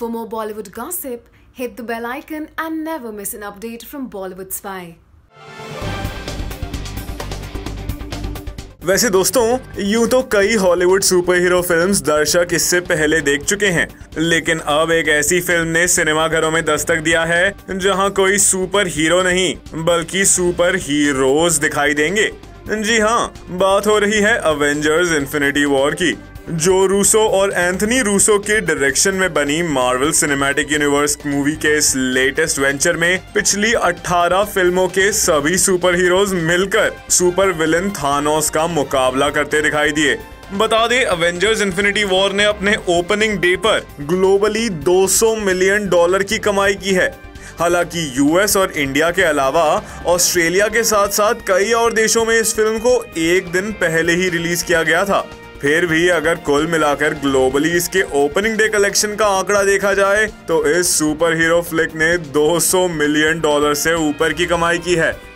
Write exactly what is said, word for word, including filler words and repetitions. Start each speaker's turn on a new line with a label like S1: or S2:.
S1: For more Bollywood gossip, hit the bell icon and never miss an update from Bollywood Spy.
S2: वैसे दोस्तों, यूं तो कई Hollywood super hero films दर्शक इससे पहले देख चुके हैं, लेकिन अब एक ऐसी फिल्म ने सिनेमा घरों में दस्तक दिया है जहां कोई सुपर हीरो नहीं बल्कि सुपर हीरोज दिखाई देंगे। जी हाँ, बात हो रही है अवेंजर्स इन्फिनिटी वॉर की, जो रूसो और एंथनी रूसो के डायरेक्शन में बनी मार्वल सिनेमैटिक यूनिवर्स मूवी के इस लेटेस्ट वेंचर में पिछली अठारह फिल्मों के सभी सुपर हीरोज मिलकर सुपर विलन थानोस का मुकाबला करते दिखाई दिए। बता दें, अवेंजर्स इन्फिनिटी वॉर ने अपने ओपनिंग डे पर ग्लोबली दो सौ मिलियन डॉलर की कमाई की है। हालांकि यूएस और इंडिया के अलावा ऑस्ट्रेलिया के साथ साथ कई और देशों में इस फिल्म को एक दिन पहले ही रिलीज किया गया था। फिर भी अगर कुल मिलाकर ग्लोबली इसके ओपनिंग डे कलेक्शन का आंकड़ा देखा जाए तो इस सुपर हीरो फ्लिक ने दो सौ मिलियन डॉलर से ऊपर की कमाई की है।